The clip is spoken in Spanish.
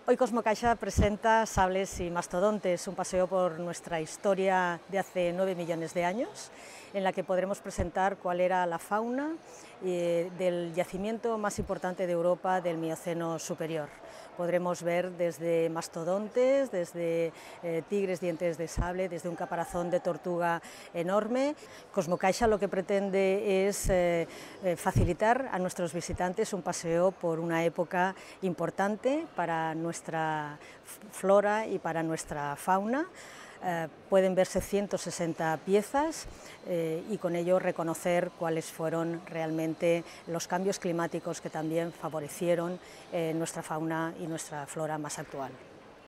Hoy Cosmocaixa presenta Sables y Mastodontes, un paseo por nuestra historia de hace 9 millones de años, en la que podremos presentar cuál era la fauna del yacimiento más importante de Europa del Mioceno superior. Podremos ver desde mastodontes, desde tigres dientes de sable, desde un caparazón de tortuga enorme. Cosmocaixa lo que pretende es facilitar a nuestros visitantes un paseo por una época importante para nuestra flora y para nuestra fauna. Pueden verse 160 piezas y con ello reconocer cuáles fueron realmente los cambios climáticos que también favorecieron nuestra fauna y nuestra flora más actual.